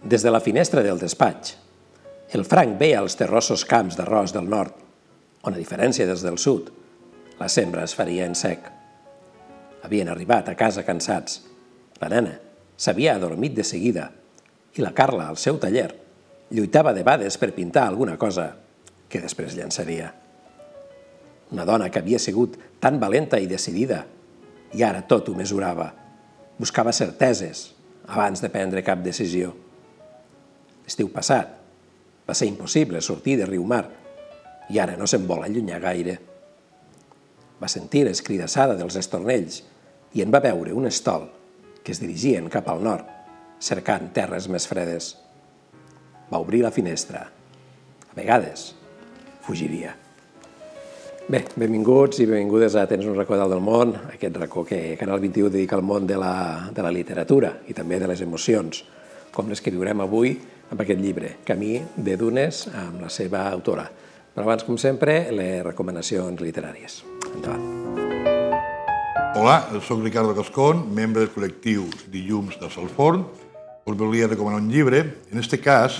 Des de la finestra del despatx, el Frank veia els terrossos camps d'arròs del nord, on, a diferència dels del sud, la sembra es faria en sec. Havien arribat a casa cansats. La nena s'havia adormit de seguida i la Carla, al seu taller, lluitava debades per pintar alguna cosa que després llançaria. Una dona que havia sigut tan valenta i decidida i ara tot ho mesurava. Buscava certeses abans de prendre cap decisió. L'estiu passat va ser impossible sortir de Riumar i ara no se'n vol allunyar gaire. Va sentir escridassada dels estornells i en va veure un estol que es dirigien cap al nord, cercant terres més fredes. Va obrir la finestra. A vegades fugiria. Bé, benvinguts i benvingudes a Tens un racó dalt del món, aquest racó que Canal 21 dedica al món de la literatura i també de les emocions, com les que viurem avui amb aquest llibre, Camí de Dunes, amb la seva autora. Però abans, com sempre, les recomanacions literàries. Endavant. Hola, soc Ricardo Cascón, membre del col·lectiu Dilluns de Salforn. Us volia recomanar un llibre. En aquest cas,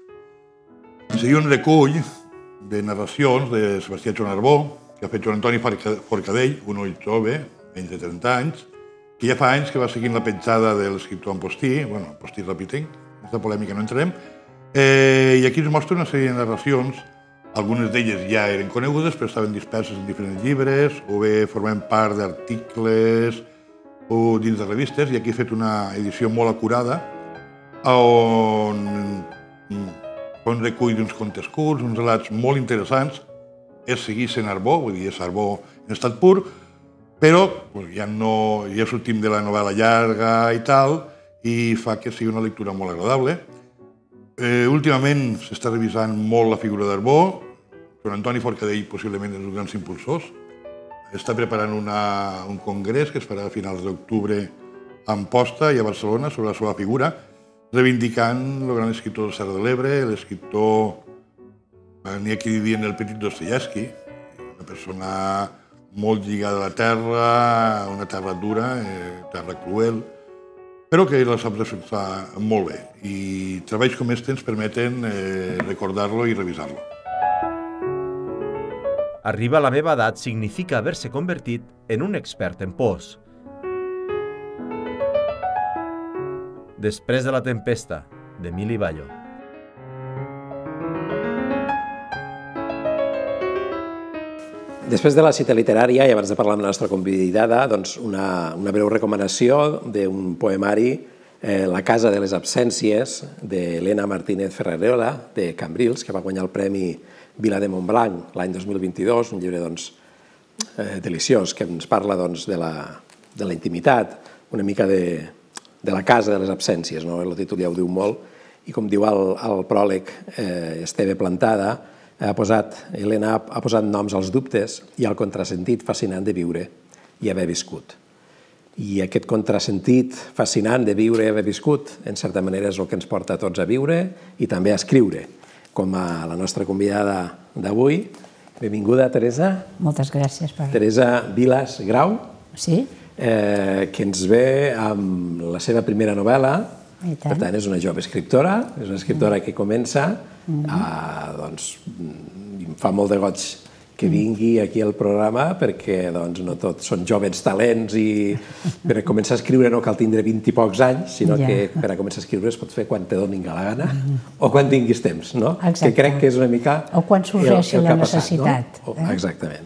seria un recull de narracions de Sebastià Chonarbó, que ha fet Joan Antoni Forcadell, un ull jove, menys de 30 anys, que ja fa anys que va seguint la petjada de l'escriptor Ampostí, Ampostí Rapitent, en aquesta polèmica no entrem, i aquí ens mostra una sèrie de narracions. Algunes d'elles ja eren conegudes, però estaven disperses en diferents llibres, o bé formen part d'articles o dins de revistes, i aquí he fet una edició molt acurada, on un recull d'uns contes curts, uns relats molt interessants. És seguir sent Arbó, vull dir, és Arbó en estat pur, però ja sortim de la novel·la llarga i tal, i fa que sigui una lectura molt agradable. Últimament s'està revisant molt la figura d'Arbó. Joan Antoni Forcadell possiblement és un dels grans impulsors. Està preparant un congrés que es farà a finals d'octubre a Amposta i a Barcelona sobre la seva figura, reivindicant el gran escriptor del Serra de l'Ebre, l'escriptor, n'hi ha qui dient el petit Dostoievski, una persona molt lligada a la terra, una terra dura, terra cruel, però que la sap defensar molt bé. I treballs com aquests ens permeten recordar-lo i revisar-lo. Arribar a la meva edat significa haver-se convertit en un expert en pors. Després de la tempesta, d'Emili Ballo. Després de la cita literària, i abans de parlar amb la nostra convidada, doncs una breu recomanació d'un poemari, La casa de les absències, d'Helena Martínez Ferrarola, de Cambrils, que va guanyar el Premi Vila de Montblanc l'any 2022, un llibre deliciós que ens parla de la intimitat, una mica de la casa de les absències, el títol ja ho diu molt, i com diu el pròleg Esteve Plantada, Helena ha posat noms als dubtes i al contrasentit fascinant de viure i haver viscut. I aquest contrasentit fascinant de viure i haver viscut, en certa manera, és el que ens porta a tots a viure i també a escriure, com a la nostra convidada d'avui. Benvinguda, Teresa. Moltes gràcies. Teresa Vilas Grau. Sí. Que ens ve amb la seva primera novel·la. Per tant, és una jove escriptora, és una escriptora que comença, doncs, em fa molt de goig que vingui aquí al programa perquè no tots són joves talents i per començar a escriure no cal tindre 20 i pocs anys, sinó que per a començar a escriure es pot fer quan te donin la gana o quan tinguis temps, no? Que crec que és una mica o quan sorgeixi la necessitat. Exactament.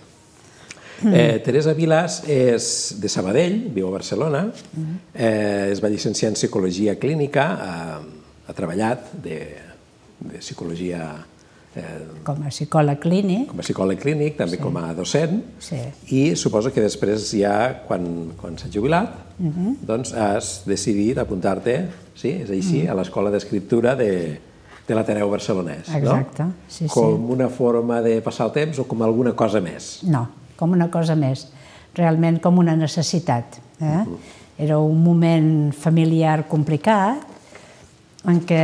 Teresa Vilas és de Sabadell, viu a Barcelona, es va llicenciar en Psicologia Clínica, ha treballat de Psicologia... Com a psicòleg clínic. Com a psicòleg clínic, també com a docent, i suposo que després ja, quan s'ha jubilat, doncs has decidit apuntar-te, sí, és així, a l'Escola d'Escriptura de l'Ateneu Barcelonès, no? Exacte, sí. Com una forma de passar el temps o com alguna cosa més? No, com una cosa més, realment com una necessitat. Era un moment familiar complicat en què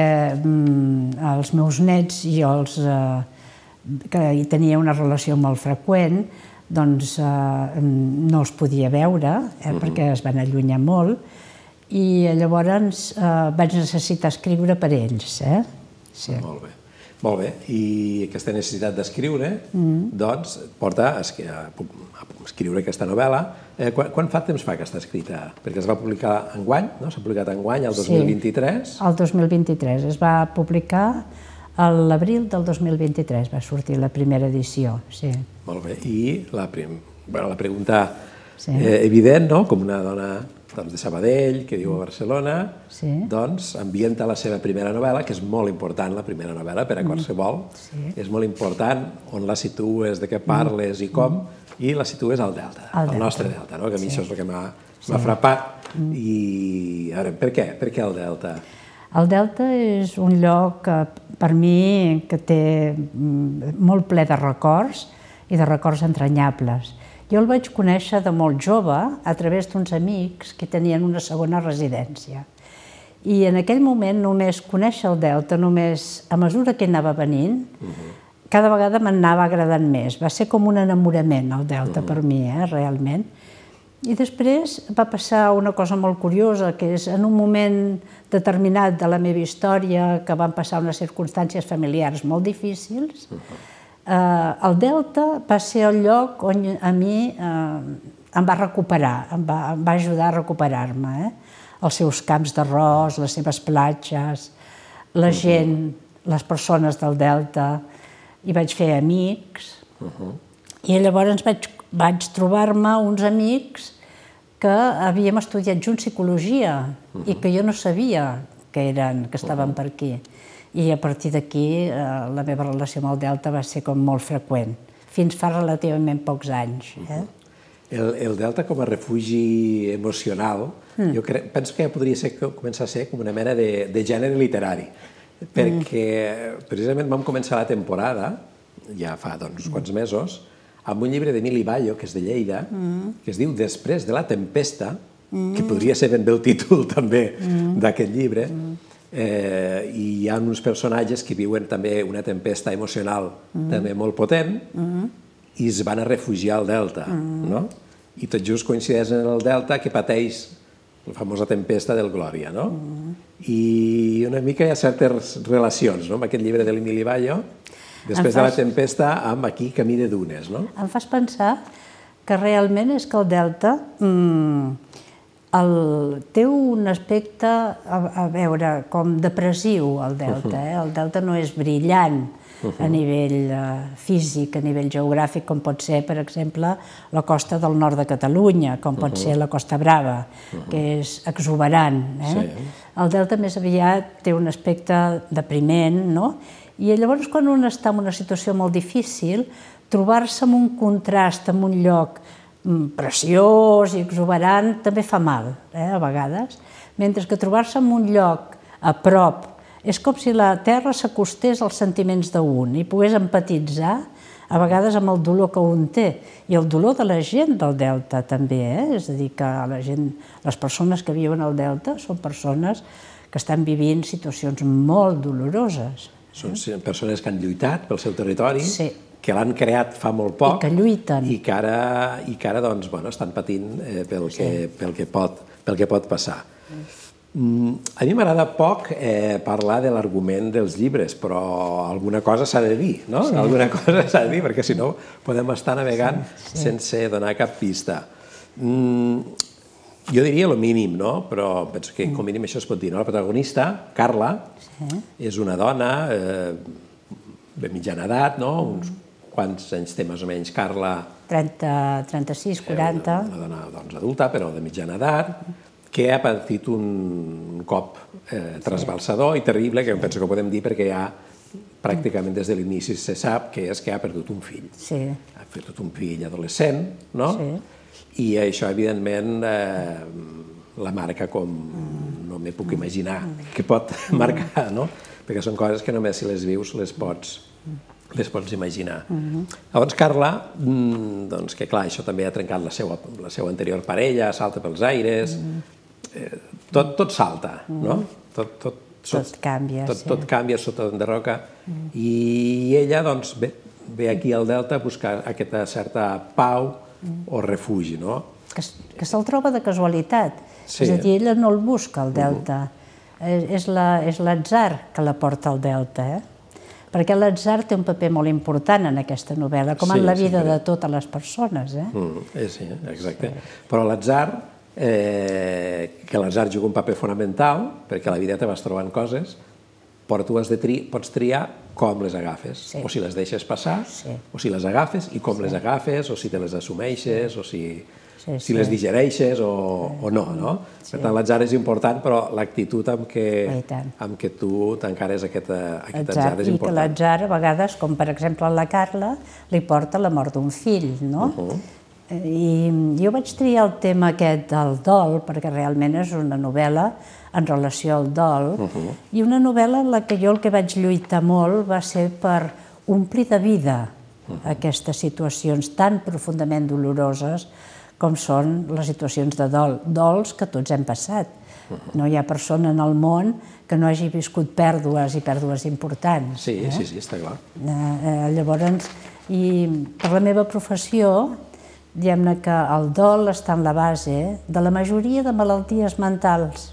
els meus nets i els que hi tenia una relació molt freqüent, doncs no els podia veure perquè es van allunyar molt i llavors vaig necessitar escriure per ells. Sí. Molt bé. Molt bé. I aquesta necessitat d'escriure, doncs, porta a escriure aquesta novel·la. Quan fa temps fa que està escrita? Perquè es va publicar enguany, no? S'ha publicat enguany, el 2023? Sí, el 2023. Es va publicar a l'abril del 2023, va sortir la primera edició, sí. Molt bé. I la pregunta evident, no? Com una dona de Sabadell, que viu a Barcelona, doncs ambienta la seva primera novel·la, que és molt important, la primera novel·la, per a qualsevol. És molt important on la situes, de què parles i com, i la situes al Delta, al nostre Delta, que a mi això és el que m'ha frapat. I, a veure, per què? Per què el Delta? El Delta és un lloc, per mi, que té molt ple de records i de records entranyables. Jo el vaig conèixer de molt jove a través d'uns amics que tenien una segona residència. I en aquell moment només conèixer el Delta, només a mesura que anava venint, cada vegada m'anava agradant més. Va ser com un enamorament el Delta per mi, realment. I després va passar una cosa molt curiosa, que és en un moment determinat de la meva història, que van passar unes circumstàncies familiars molt difícils, el Delta va ser el lloc on a mi em va recuperar, em va ajudar a recuperar-me. Els seus camps d'arròs, les seves platges, la gent, les persones del Delta, hi vaig fer amics, i llavors vaig trobar-me uns amics que havíem estudiat junts psicologia i que jo no sabia que estaven per aquí. I a partir d'aquí la meva relació amb el Delta va ser com molt freqüent, fins fa relativament pocs anys. El Delta com a refugi emocional, jo penso que podria començar a ser com una mena de gènere literari, perquè precisament vam començar la temporada, ja fa uns quants mesos, amb un llibre d'Emili Bayo, que és de Lleida, que es diu Després de la tempesta, que podria ser ben bé el títol també d'aquest llibre, i hi ha uns personatges que viuen també una tempesta emocional també molt potent i es van a refugiar al Delta, no? I tot just coincideix en el Delta que pateix la famosa tempesta del Glòria, no? I una mica hi ha certes relacions, no?, amb aquest llibre de l'Emili Bayo, Després de la tempesta, amb Aquí camí de dunes, no? Em fas pensar que realment és que el Delta té un aspecte, a veure, com depressiu, el Delta. El Delta no és brillant a nivell físic, a nivell geogràfic, com pot ser, per exemple, la costa del nord de Catalunya, com pot ser la Costa Brava, que és exuberant. El Delta més aviat té un aspecte depriment, no? I llavors, quan un està en una situació molt difícil, trobar-se en un contrast, en un lloc preciós i exuberant, també fa mal, a vegades, mentre que trobar-se en un lloc a prop és com si la terra s'acostés als sentiments d'un i pogués empatitzar, a vegades, amb el dolor que un té, i el dolor de la gent del Delta també, és a dir, que les persones que viuen al Delta són persones que estan vivint situacions molt doloroses. Són persones que han lluitat pel seu territori, que l'han creat fa molt poc i que lluiten. I que ara estan patint pel que pot passar. A mi m'agrada poc parlar de l'argument dels llibres, però alguna cosa s'ha de dir, no? Alguna cosa s'ha de dir, perquè si no podem estar navegant sense donar cap pista. Jo diria el mínim, no? Però penso que com a mínim això es pot dir. La protagonista, Carla, és una dona de mitjana edat, no? Uns quants anys té més o menys Carla? 36, 40. Una dona adulta, però de mitjana edat, que ha patit un cop trasbalsador i terrible, que penso que podem dir perquè ja pràcticament des de l'inici se sap que és que ha perdut un fill. Ha perdut un fill adolescent, no? I això, evidentment, la marca com no m'hi puc imaginar que pot marcar, no? Perquè són coses que només si les vius les pots imaginar. Llavors, Carla, que clar, això també ha trencat la seva anterior parella, salta pels aires, tot salta, no? Tot canvia, tot canvia sota d'enderroca. I ella, doncs, ve aquí al Delta a buscar aquesta certa pau o refugi, no? Que se'l troba de casualitat. És a dir, ella no el busca, el delta. És l'atzar que la porta al delta, perquè l'atzar té un paper molt important en aquesta novel·la, com en la vida de totes les persones. Sí, exacte. Però l'atzar, que l'atzar juga un paper fonamental, perquè a la vida te vas trobant coses, però tu pots triar com les agafes, o si les deixes passar, o si les agafes i com les agafes, o si te les assumeixes, o si les digereixes o no. Per tant, l'atzar és important, però l'actitud amb què tu t'encares aquest atzar és important. I que l'atzar, a vegades, com per exemple la Carla, li porta la mort d'un fill, no? I jo vaig triar el tema aquest del dol, perquè realment és una novel·la en relació al dol, i una novel·la en la que jo el que vaig lluitar molt va ser per omplir de vida aquestes situacions tan profundament doloroses com són les situacions de dol, dols que tots hem passat. No hi ha persona en el món que no hagi viscut pèrdues i pèrdues importants. Sí, està clar. Llavors, i per la meva professió, diguem-ne que el dol està en la base de la majoria de malalties mentals.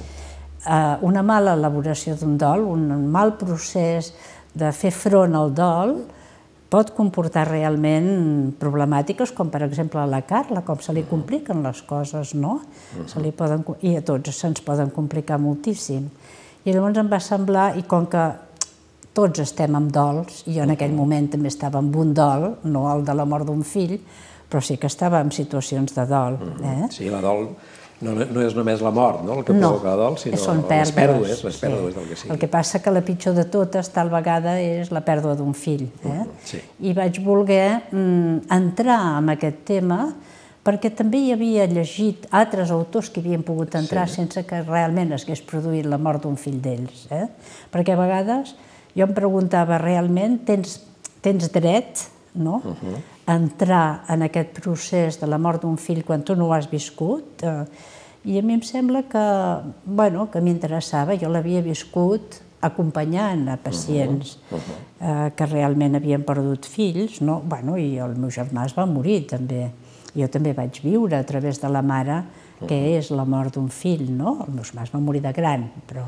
Una mala elaboració d'un dol, un mal procés de fer front al dol, pot comportar realment problemàtiques, com per exemple a la Carla, com se li compliquen les coses, no? I a tots se'ns poden complicar moltíssim. I llavors em va semblar, i com que tots estem amb dols, i jo en aquell moment també estava amb un dol, no el de la mort d'un fill, però sí que estava en situacions de dol. Sí, la dol no és només la mort, el que provoca el dol, sinó les pèrdues del que sigui. El que passa que la pitjor de totes, tal vegada, és la pèrdua d'un fill. I vaig voler entrar en aquest tema perquè també hi havia llegit altres autors que havien pogut entrar sense que realment es hagués produït la mort d'un fill d'ells. Perquè a vegades jo em preguntava, realment tens dret a entrar en aquest procés de la mort d'un fill quan tu no ho has viscut? I a mi em sembla que m'interessava. Jo l'havia viscut acompanyant a pacients que realment havien perdut fills, i el meu germà es va morir també. Jo també vaig viure a través de la mare què és la mort d'un fill, no? El meu germà es va morir de gran, però...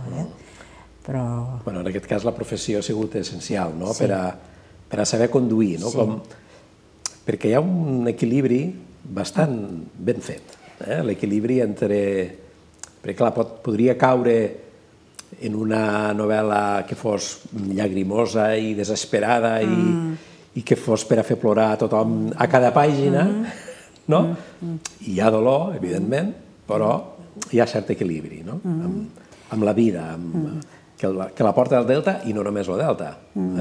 En aquest cas la professió ha sigut essencial per a saber conduir, perquè hi ha un equilibri bastant ben fet. L'equilibri entre... Perquè clar, podria caure en una novel·la que fos llagrimosa i desesperada i que fos per a fer plorar a tothom a cada pàgina, no? Hi ha dolor, evidentment, però hi ha cert equilibri, no? Amb la vida, que la porta el delta i no només el delta.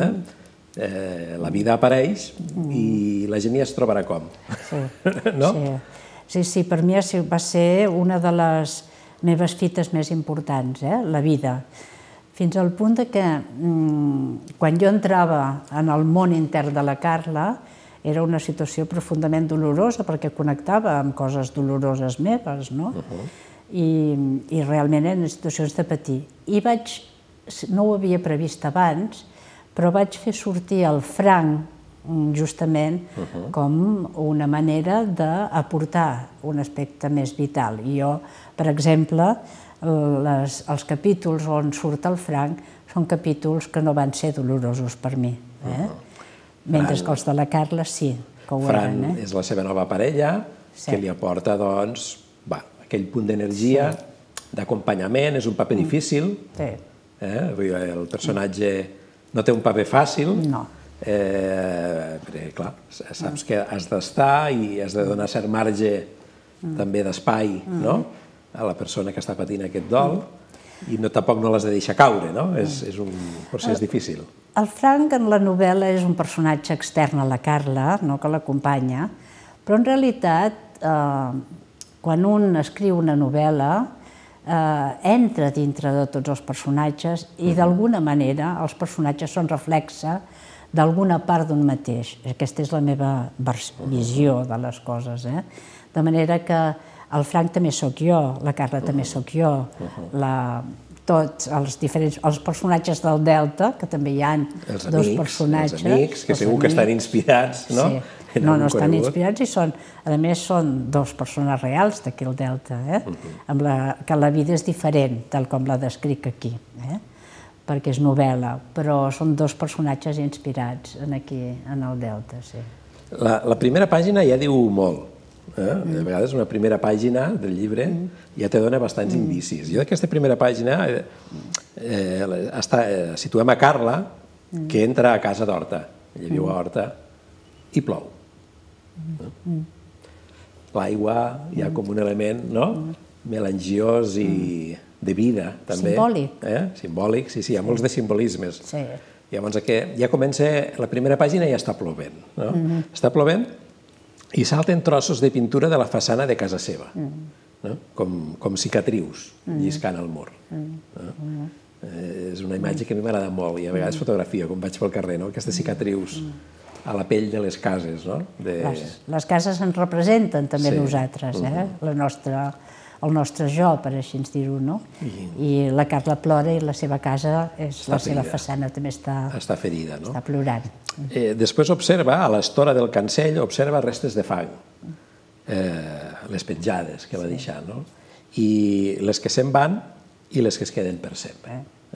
La vida apareix i la gent ja es trobarà com. Sí, per mi va ser una de les meves fites més importants, la vida. Fins al punt que quan jo entrava en el món intern de la Carla era una situació profundament dolorosa perquè connectava amb coses doloroses meves, no? I realment eren situacions de patir. I no ho havia previst abans, però vaig fer sortir el franc justament com una manera d'aportar un aspecte més vital. I jo, per exemple, els capítols on surt el franc són capítols que no van ser dolorosos per mi, mentre que els de la Carla sí que ho eren. Fran és la seva nova parella, que li aporta aquell punt d'energia, d'acompanyament, és un paper difícil. El personatge no té un paper fàcil, perquè, clar, saps que has d'estar i has de donar cert marge també d'espai a la persona que està patint aquest dol i tampoc no l'has de deixar caure, no? És un procés difícil. El Frank en la novel·la és un personatge extern a la Carla, que l'acompanya, però en realitat, quan un escriu una novel·la, entra dintre de tots els personatges i d'alguna manera els personatges són reflexe d'alguna part d'un mateix. Aquesta és la meva visió de les coses. De manera que el Frank també sóc jo, la Carla també sóc jo, tots els personatges del Delta, que també hi ha dos personatges. Els amics, que segur que estan inspirats, no? No estan inspirats i són, a més, són dos persones reals d'aquí al Delta, que la vida és diferent, tal com la descric aquí, perquè és novel·la, però són dos personatges inspirats aquí, en el Delta, sí. La primera pàgina ja diu molt. A vegades una primera pàgina del llibre ja te dona bastants indicis. Jo d'aquesta primera pàgina situem a Carla, que entra a casa d'Horta. Ella viu a Horta i plou. L'aigua hi ha com un element melangiós i de vida, també. Simbòlic. Simbòlic, sí, hi ha molts de simbolismes. Sí. Llavors, ja comença, la primera pàgina ja està plovent. Està plovent i salten trossos de pintura de la façana de casa seva, com cicatrius lliscant al mur. És una imatge que a mi m'agrada molt i a vegades fotografia, quan vaig pel carrer, aquestes cicatrius a la pell de les cases. Les cases ens representen també nosaltres, el nostre jo, per així dir-ho, no? I la Carla plora i la seva casa, la seva façana també està ferida, no? Està plorant. Després observa, a l'estora del cancell, observa restes de fang, les penjades que va deixar, no? I les que se'n van i les que es queden per sempre.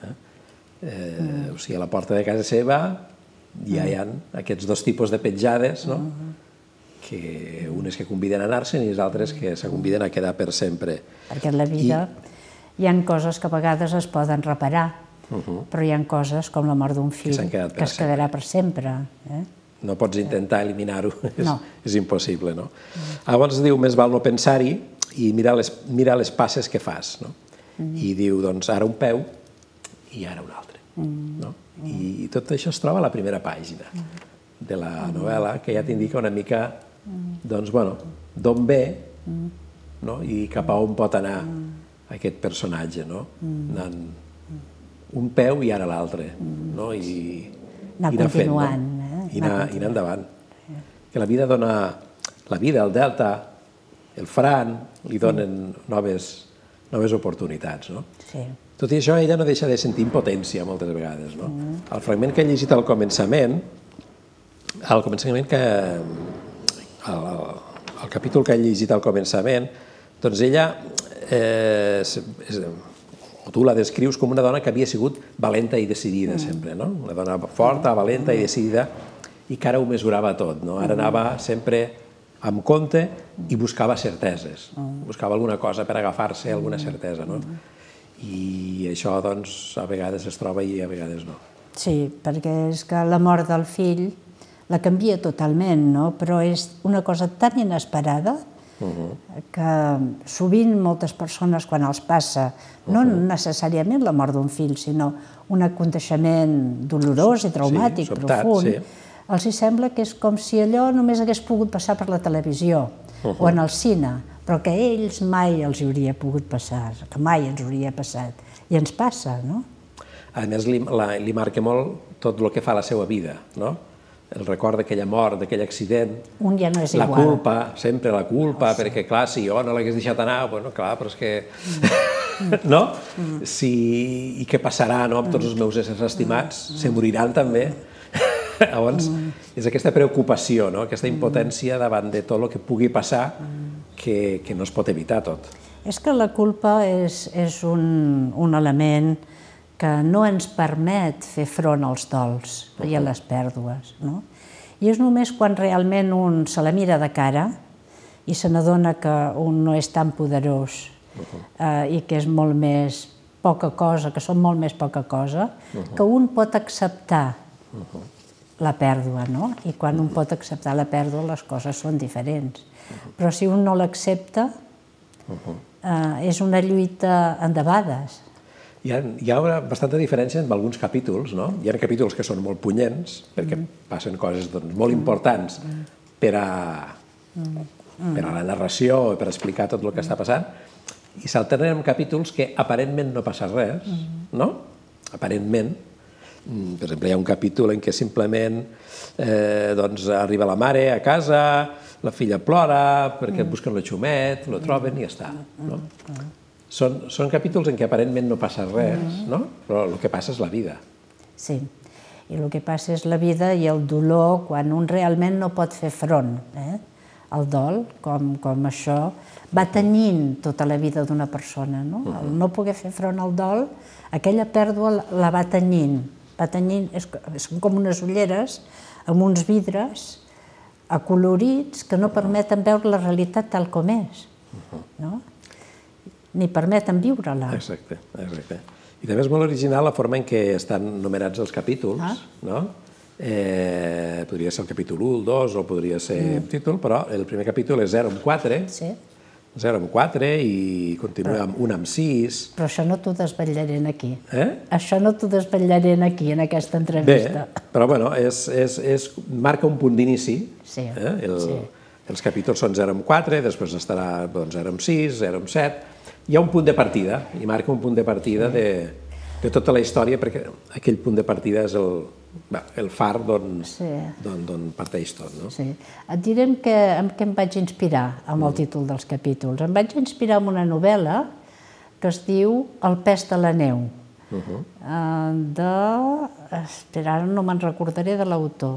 O sigui, a la porta de casa seva ja hi ha aquests dos tipus de petjades, no? Que unes que conviden a anar-se'n i les altres que se conviden a quedar per sempre. Perquè en la vida hi ha coses que a vegades es poden reparar, però hi ha coses com la mort d'un fill que es quedarà per sempre. No pots intentar eliminar-ho, és impossible. Llavors diu, més val no pensar-hi i mirar les passes que fas. I diu, doncs, ara un peu i ara un altre. I tot això es troba a la primera pàgina de la novel·la, que ja t'indica una mica d'on ve i cap a on pot anar aquest personatge, anant un peu i ara l'altre, i anar continuant, i anar endavant. Que la vida dona, el Delta, el Fran, li donen noves oportunitats. Tot i això, ella no deixa de sentir impotència moltes vegades. El fragment que he llegit al començament, el capítol que he llegit al començament, doncs ella, tu la descrius com una dona que havia sigut valenta i decidida sempre, una dona forta, valenta i decidida, i que ara ho mesurava tot. Ara anava sempre amb compte i buscava certeses, buscava alguna cosa per agafar-se a alguna certesa. I això, doncs, a vegades es troba i a vegades no. Sí, perquè és que la mort del fill la canvia totalment, però és una cosa tan inesperada que sovint moltes persones, quan els passa, no necessàriament la mort d'un fill, sinó un aconteixement dolorós i traumàtic, profund, els sembla que és com si allò només hagués pogut passar per la televisió o en el cine, però que a ells mai els hauria pogut passar, que mai ens hauria passat. I ens passa, no? A més, li marca molt tot el que fa a la seva vida, no? El record d'aquella mort, d'aquell accident. Un ja no és igual. La culpa, sempre la culpa, perquè, clar, si jo no l'hagués deixat anar, bueno, clar, però és que... No? I què passarà amb tots els meus éssers estimats? Se moriran també? Llavors, és aquesta preocupació, aquesta impotència davant de tot el que pugui passar que no es pot evitar tot. És que la culpa és un element que no ens permet fer front als dols i a les pèrdues. I és només quan realment un se la mira de cara i se n'adona que un no és tan poderós i que és molt més poca cosa, que són molt més poca cosa, que un pot acceptar la pèrdua, i quan un pot acceptar la pèrdua les coses són diferents. Però si un no l'accepta, és una lluita endebades. Hi ha bastanta diferència amb alguns capítols, no? Hi ha capítols que són molt punyents, perquè passen coses molt importants per a la narració o per explicar tot el que està passant, i s'alternen amb capítols que aparentment no passa res, no? Aparentment. Per exemple, hi ha un capítol en què simplement arriba la mare a casa, la filla plora perquè busquen el xumet, lo troben i ja està. Són capítols en què aparentment no passa res, però el que passa és la vida. Sí, I el que passa és la vida i el dolor quan un realment no pot fer front al dol, com això va tenyint tota la vida d'una persona. El no poder fer front al dol, aquella pèrdua la va tenyint. Són com unes ulleres amb uns vidres acolorits que no permeten veure la realitat tal com és, ni permeten viure-la. Exacte. I també és molt original la forma en què estan numerats els capítols, no? Podria ser el capítol 1, el 2, o podria ser el títol, però el primer capítol és 0 amb 4, 0 amb 4 i continua amb 1 amb 6. Però això no t'ho desvetllaré aquí. Això no t'ho desvetllaré aquí, en aquesta entrevista. Bé, però bueno, marca un punt d'inici. Els capítols són 0 amb 4, després estarà 0 amb 6, 0 amb 7. Hi ha un punt de partida, i marca un punt de partida de tota la història, perquè aquell punt de partida és el far d'on parteix tot. Sí. Et diré en què em vaig inspirar amb el títol dels capítols. Em vaig inspirar en una novel·la que es diu El pes de la neu, espera, ara no me'n recordaré de l'autor,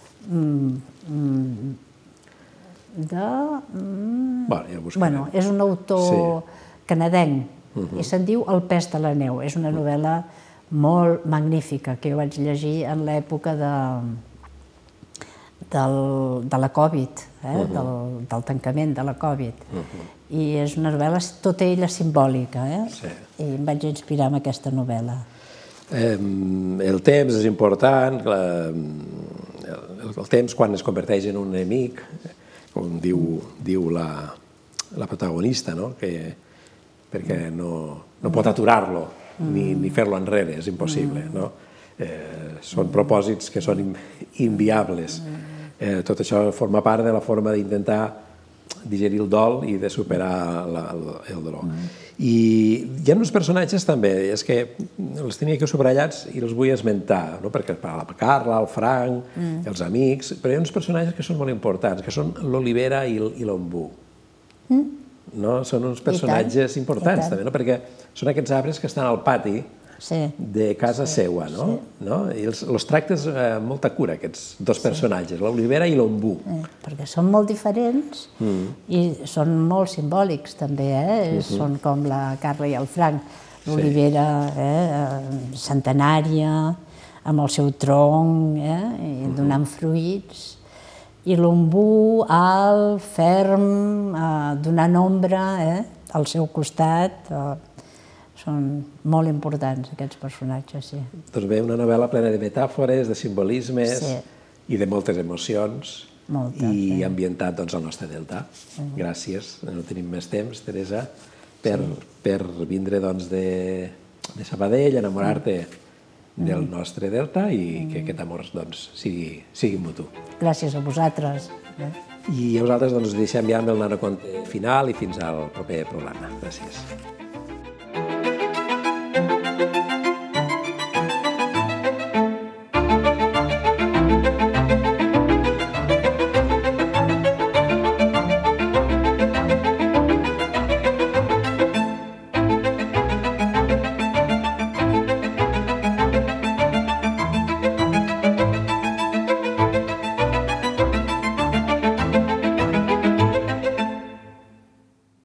és un autor canadenc i se'n diu El pes de la neu. És una novel·la molt magnífica que jo vaig llegir en l'època de la Covid, del tancament de la Covid. I és una novel·la tota ella simbòlica, i em vaig inspirar en aquesta novel·la. El temps és important, el temps quan es converteix en un enemic, com diu la protagonista, perquè no pot aturar-lo ni fer-lo enrere, és impossible. Són propòsits que són inviables. Tot això forma part de la forma d'intentar digerir el dol i de superar el dolor. I hi ha uns personatges també, és que els tenia aquí subratllats i els vull esmentar, perquè la Carla, el Frank, els amics, però hi ha uns personatges que són molt importants, que són l'Olivera i l'Ombú. Són uns personatges importants també, perquè són aquests arbres que estan al pati de casa seua, i els tractes amb molta cura, aquests dos personatges, l'Olivera i l'Ombú. Perquè són molt diferents i són molt simbòlics també, són com la Carla i el Frank. L'Olivera centenària, amb el seu tronc, donant fruits, i l'ombú alt, ferm, donant ombra al seu costat. Són molt importants aquests personatges, sí. Doncs bé, una novel·la plena de metàfores, de simbolismes i de moltes emocions i ambientat al nostre delta. Gràcies, no tenim més temps, Teresa, per vindre de Sabadell, enamorar-te del nostre delta i que aquest amor sigui mutu. Gràcies a vosaltres. I a vosaltres deixem ja amb el nanoconte final i fins al proper programa. Gràcies.